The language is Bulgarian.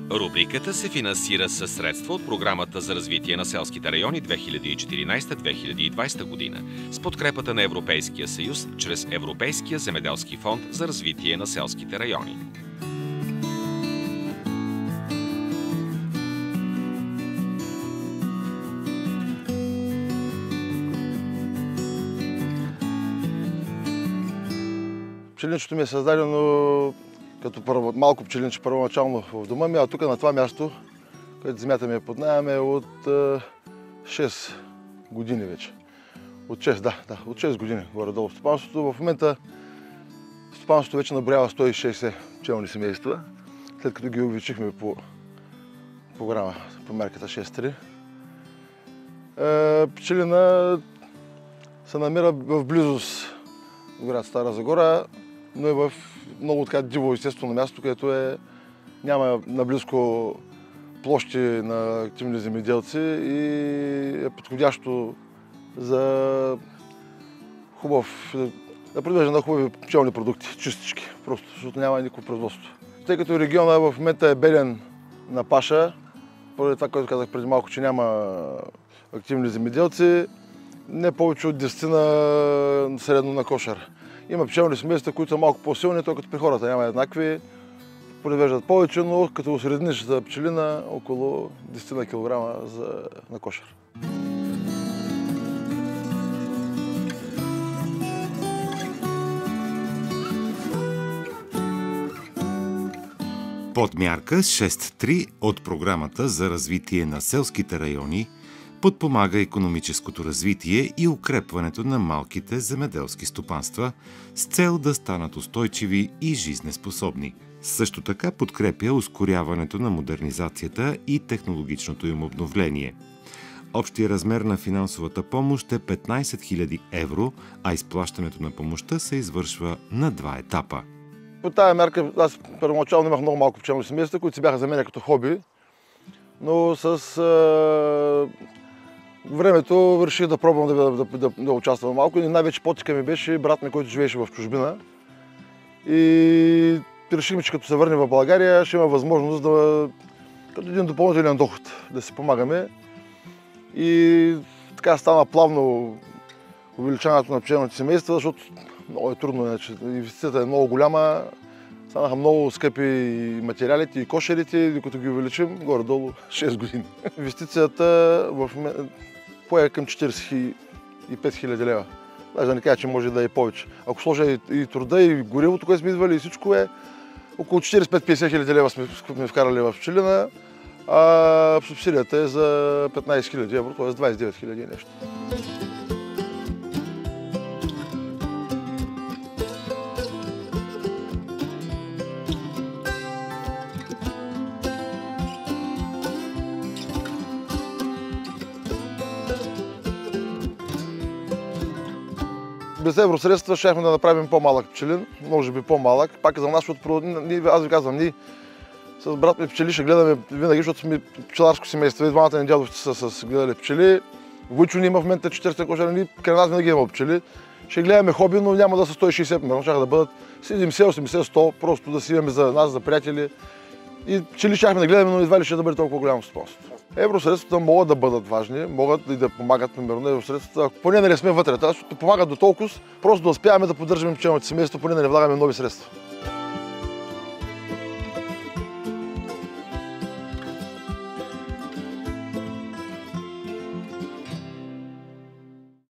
Рубриката се финансира със средства от Програмата за развитие на селските райони 2014-2020 година с подкрепата на Европейския съюз чрез Европейския земеделски фонд за развитие на селските райони. Пчелинчето ми е създадено като малко пчелинче първоначално в дома ми, а тук на това място, където земята ми е под наем, е от 6 години вече. От 6 години горе-долу в стопанството. В момента стопанството вече наброява 160 пчелни семейства, след като ги увеличихме по програма, по мерката 6.3. Пчелина се намира в близост до град Стара Загора, но е в много така диво естествено място, където няма наблизко площи на активни земеделци и е подходящо за да произвежда на хубави пчелни продукти, чистички, просто защото няма никакво производство. Тъй като региона в момента е беден на паша, поради това, което казах преди малко, че няма активни земеделци, не повече от 10 средно на кошер. Има пчелни семейства, които са малко по-силни, тъй като при хората няма еднакви, произвеждат повече, но като осредниш за пчелина около 10 кг на кошер. Подмярка 6.3 от Програмата за развитие на селските райони подпомага икономическото развитие и укрепването на малките земеделски стопанства с цел да станат устойчиви и жизнеспособни. Също така подкрепя ускоряването на модернизацията и технологичното им обновление. Общият размер на финансовата помощ е 15 000 евро, а изплащането на помощта се извършва на 2 етапа. По тази мярка аз първоначално имах много малко пчелни семейства, които си бяха за мен като хоби, но с времето реших да пробвам да участвам малко и най-вече потика ми беше брат ми, който живееше в чужбина. И решихме, че като се върнем в България, ще има възможност като един допълнителен доход да си помагаме. И така стана плавно увеличаването на пчелните семейства, защото много е трудно, инвестицията е много голяма, станаха много скъпи материалите и кошерите, докато ги увеличим горе-долу 6 години. Инвестицията в пое към 45 000 лева. Даже да не кажа, че може да е повече. Ако сложа и труда, и горивото, което сме извали, и всичко около 45-50 хиляди лева сме вкарали в пчелина, а субсидията е за 15 000 евро, т.е. 29 000 нещо. Без евросредства щяхме да направим по-малък пчелин, може би по-малък. Пак за нас, защото аз ви казвам, ние с брат ми пчели ще гледаме винаги, защото сме пчеларско семейство. И двамата ни дядовци са гледали пчели. Войчо ни има в момента 40 кошера, ние край нас винаги има пчели. Ще гледаме хоби, но няма да са 160, примерно, ще да бъдат 70, 80, 100, просто да си имаме за нас, за приятели. И пчели щяхме да гледаме, но едва ли ще да бъде толкова голямо стопанство. Евросредствата могат да бъдат важни, могат и да помагат, примерно, евросредствата. Поне да не сме вътре, защото помагат до толкова, просто да успяваме да поддържаме пчелните семейства, поне да не влагаме нови средства.